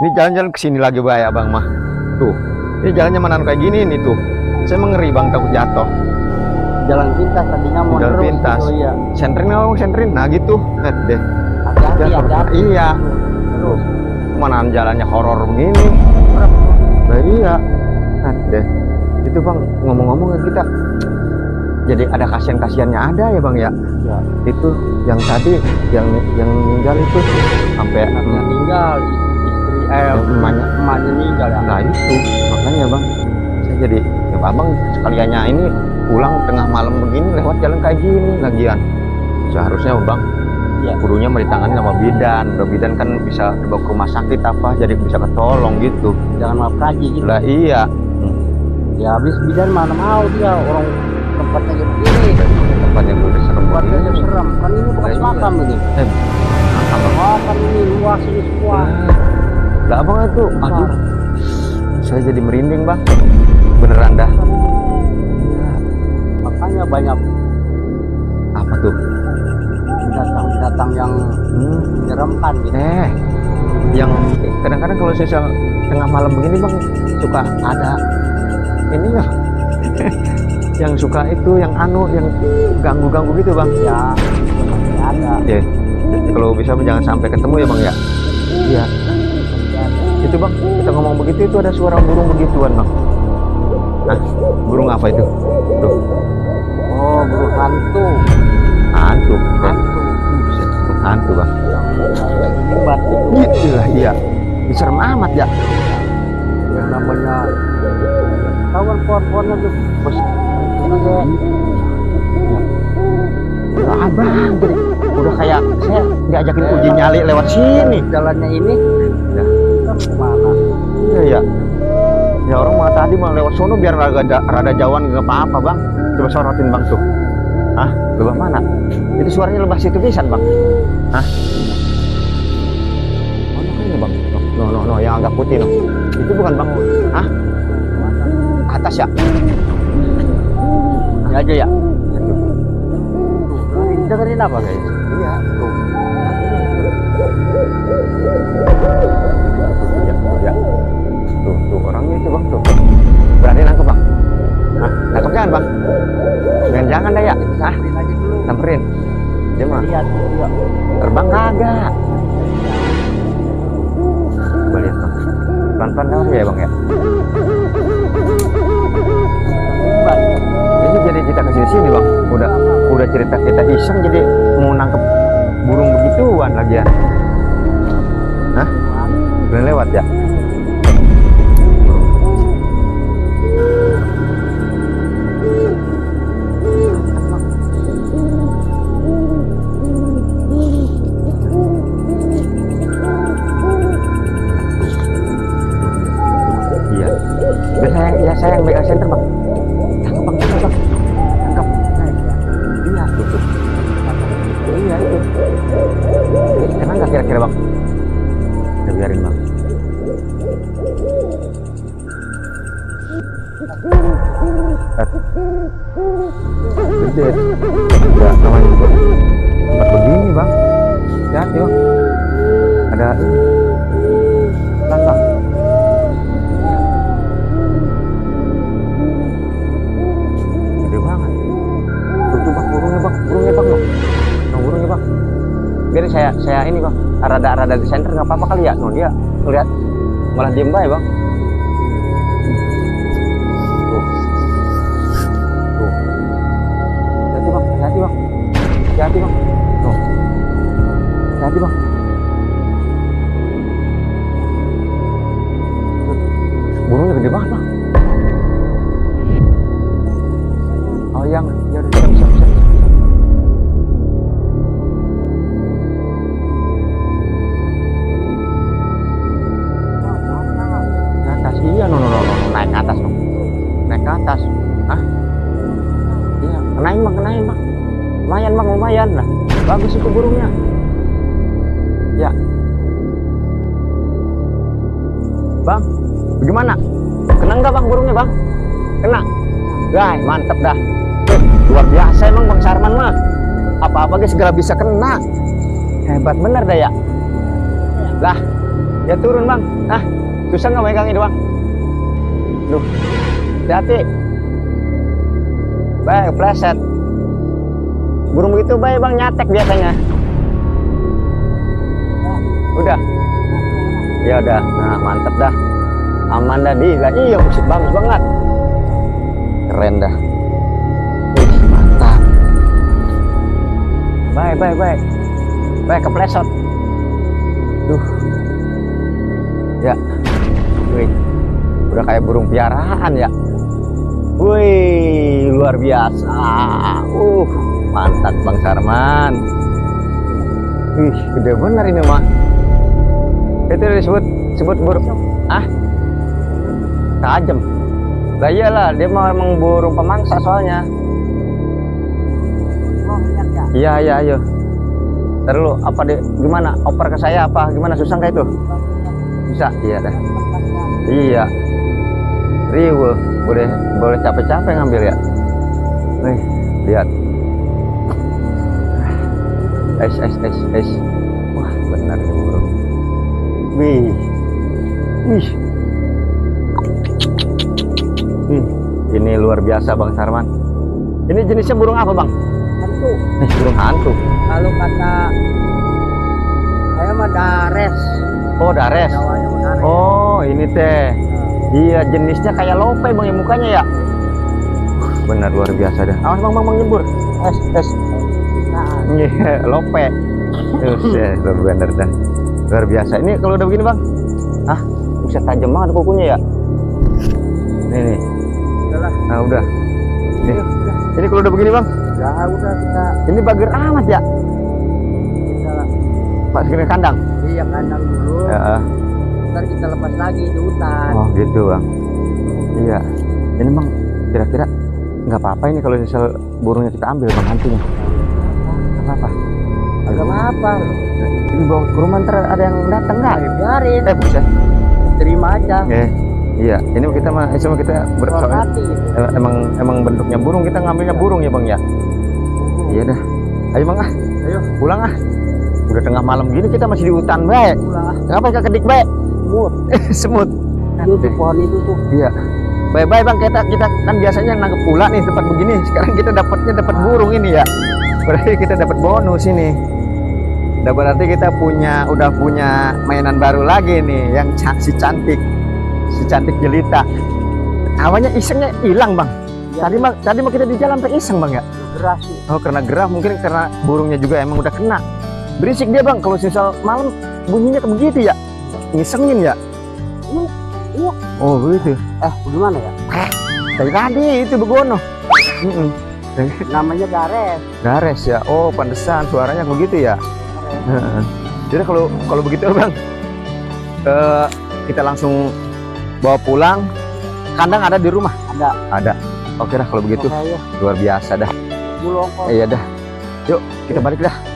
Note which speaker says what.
Speaker 1: Ini jalan-jalan kesini lagi bahaya bang mah. Tuh, ini jalannya mana kayak gini nih tuh. Saya mengeri bang, takut jatuh.
Speaker 2: Jalan pintas tadinya mau
Speaker 1: Jalan
Speaker 2: terus
Speaker 1: pintas.
Speaker 2: gitu, iya.
Speaker 1: Sentrin ngomong sentrin, nah gitu. Lihat deh.
Speaker 2: Hati-hati, hati-hati.
Speaker 1: Iya.
Speaker 2: Terus.
Speaker 1: Mana jalannya horor begini. Nah iya. Lihat deh. Itu bang, ngomong-ngomong kita jadi ada kasihan-kasihannya ada ya bang ya.
Speaker 2: Ya.
Speaker 1: Itu yang tadi yang meninggal itu sampai
Speaker 2: Yang tinggal istri emaknya meninggal ya.
Speaker 1: nah itu makanya bang saya jadi ya abang sekaliannya ini pulang tengah malam begini lewat jalan kayak gini lagian seharusnya bang
Speaker 2: Iya.
Speaker 1: kudunya mau ditangani sama bidan. Udah bidan kan bisa dibawa ke rumah sakit apa jadi bisa ketolong gitu.
Speaker 2: Jangan maaf kaji gitu.
Speaker 1: Lah iya.
Speaker 2: Ya habis bidan mana mau dia orang tempatnya kayak begini.
Speaker 1: Tempat yang udah serem
Speaker 2: Tempatnya
Speaker 1: begini.
Speaker 2: serem. Kan ini bekas
Speaker 1: Iya.
Speaker 2: makam ini.
Speaker 1: Makam bang.
Speaker 2: Oh kan ini luas ini semua.
Speaker 1: Lah abang itu aduh saya jadi merinding bang beneran dah.
Speaker 2: Makanya banyak
Speaker 1: Apa tuh?
Speaker 2: binatang-binatang yang menyeramkan gitu.
Speaker 1: Yang kadang-kadang kalau saya tengah malam begini bang suka ada ini ya yang suka itu yang yang ganggu-ganggu gitu bang
Speaker 2: Ya pasti ada.
Speaker 1: ya. Kalau bisa jangan sampai ketemu ya bang ya. Iya
Speaker 2: Pasti ada.
Speaker 1: itu bang kita ngomong begitu itu ada suara burung begituan bang. Nah burung apa itu tuh?
Speaker 2: Oh burung hantu.
Speaker 1: Hantu.
Speaker 2: Hantu.
Speaker 1: Buset, hantu bang.
Speaker 2: Yang kayak limbat gitu.
Speaker 1: Iya iya serem amat ya.
Speaker 2: Yang namanya tahu kan pohon-pohonnya tuh bos itu deh.
Speaker 1: Udah abang jadi udah kayak saya diajakin uji nyali lewat sini.
Speaker 2: Jalannya ini
Speaker 1: Ya.
Speaker 2: kita mau kemana?
Speaker 1: Iya ya. Ya orang mah tadi mau lewat sono biar rada jauhan nggak apa-apa bang. Coba sorotin bang tuh. Hah? Lebah mana? Itu suaranya lebah situ pisan bang. Hah? Mana kayaknya bang? No, yang agak putih no. Itu bukan bang. Hah? Atas ya?
Speaker 2: Ini aja ya.
Speaker 1: Tuh.
Speaker 2: Tuh, ini dengerin apa guys?
Speaker 1: Iya tuh. Ya. Tuh orangnya itu bang tuh. Berani nangkep bang. Hah? Nangkep jangan bang. Jangan dah ya. Hah?
Speaker 2: Samperin aja dulu.
Speaker 1: Samperin. Dia mah
Speaker 2: Lihat gitu ya.
Speaker 1: terbang kagak. Coba lihat bang. Pelan-pelan lewat ya bang ya.
Speaker 2: Limbat.
Speaker 1: Ini jadi kita kesini sini bang. Udah cerita kita iseng jadi mau nangkep burung begituan lagian. Hah? Boleh lewat ya? Iya. Biar saya yang megang center bang. Tangkap bang, tangkap bang. Tangkap. Iya tuh. Iya itu. Emang nggak kira-kira bang? Ya biarin bang. Gede. Enggak namanya juga tempat begini bang. Hati-hati bang. Ada ini. Pelan bang. Gede banget. Tuh bang, burungnya bang loh. Nah, burungnya bang. Biar saya ini bang. Rada di center nggak apa-apa kali ya. No dia ngeliat malah diem bae bang. Hati-hati bang. Oh. Hati-hati bang. Burungnya gede banget bang. Oh yang ya udah siap. Ke atas iya no naik ke atas no. Naik ke atas. Hah? Iya kenain bang. Lumayan lah. Bagus itu burungnya. Ya. Bang, bagaimana? Kena nggak bang burungnya bang? Kena. Guys, mantep dah. Luar biasa emang Bang Sarman mah. Apa-apa guys segala bisa kena. Hebat bener dah ya. Lah, Ya turun bang. Ah, susah nggak megang ini bang? Duh, hati-hati. Baik, pleset. Burung begitu baik bang, nyatek biasanya. Udah. Ya udah, nah mantep dah. Aman dah di. Iya, bagus banget. Keren dah. Wih, mantap. Baik, baik, baik. Baik, keplesot. Duh. Ya. Wih. Udah kayak burung piaraan ya. Wih, luar biasa. Mantap Bang Sarman. Wih, gede bener ini mah. Itu disebut burung. Ah? Tajam. Lah iyalah, dia memang burung pemangsa soalnya. Iya, iya, ayo. Ntar dulu, apa deh? Gimana? Oper ke saya apa? Gimana, susah nggak itu? Bisa? Iya dah. Iya. Riweuh, boleh capek-capek ngambil ya. Nih, lihat. Es. Wah, benar nih burung. Wih. Wih. Ini luar biasa Bang Sarman. Ini jenisnya burung apa Bang?
Speaker 2: Hantu.
Speaker 1: Burung hantu.
Speaker 2: Kalau kata saya mah dares.
Speaker 1: Oh, dares.
Speaker 2: Jawanya mah dares.
Speaker 1: Oh, ini teh. Iya, jenisnya kayak lope Bang ya mukanya ya. Benar luar biasa dah. Awas Bang nyebur. Es. Iya, lope. Terus bener dah. Luar biasa. Ini kalau udah begini Bang. Ah, bisa tajam banget kukunya ya. Nih.
Speaker 2: Udahlah.
Speaker 1: Nah, udah. Nih. Ini kalau udah begini Bang.
Speaker 2: Ya udah kita.
Speaker 1: Ini bager amat ya.
Speaker 2: Udahlah.
Speaker 1: Pak segini kandang.
Speaker 2: Iya, kandang dulu.
Speaker 1: Ya.
Speaker 2: Ntar kita lepas lagi di hutan.
Speaker 1: Oh gitu Bang. Iya. Ini Bang kira-kira nggak apa-apa ini kalau misal burungnya kita ambil Bang hantunya. Nggak apa-apa.
Speaker 2: Agak apa?
Speaker 1: Ini bawa ke rumah ntar ada yang datang nggak?
Speaker 2: Biarin.
Speaker 1: Buset.
Speaker 2: Terima aja.
Speaker 1: Iya. Ini kita mah cuma kita
Speaker 2: Hormati gitu.
Speaker 1: emang bentuknya burung, kita ngambilnya burung ya Bang ya. Iya dah. Ayo Bang
Speaker 2: Ayo
Speaker 1: pulang Udah tengah malam gini kita masih di hutan baik.
Speaker 2: pulang.
Speaker 1: Kenapa nggak kedik baik?
Speaker 2: Semut.
Speaker 1: Semut.
Speaker 2: Itu tuh pohon itu tuh.
Speaker 1: Iya. Bye-bye Bang, kita kan biasanya nangkep pula nih tempat begini. Sekarang kita dapat burung ini ya. Berarti kita dapat bonus ini. Berarti kita udah punya mainan baru lagi nih, yang si cantik jelita. Awalnya isengnya hilang Bang.
Speaker 2: Ya.
Speaker 1: Tadi mah kita di jalan sampai iseng Bang ya.
Speaker 2: Gerah sih.
Speaker 1: Oh, karena gerah, mungkin karena burungnya juga emang udah kena. Berisik dia Bang, kalau misal malam bunyinya kayak begitu ya. Ngisengin ya. Oh begitu.
Speaker 2: Gimana ya?
Speaker 1: Dari tadi itu begono.
Speaker 2: Namanya dares.
Speaker 1: Dares ya. Oh, pantesan suaranya begitu ya. Jadi kalau begitu Bang, kita langsung bawa pulang. Kandang ada di rumah? Ada. Oke dah kalau begitu.
Speaker 2: Oke,
Speaker 1: Luar biasa dah.
Speaker 2: Bulong kok.
Speaker 1: Iya dah. Yuk kita balik dah.